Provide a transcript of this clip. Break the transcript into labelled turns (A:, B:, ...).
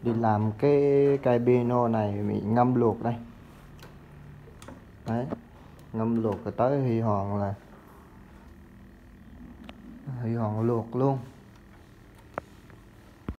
A: đi làm cái piano này mình ngâm luộc đây. Đấy, ngâm luộc rồi tới huy hoàng là huy hoàng luộc luôn.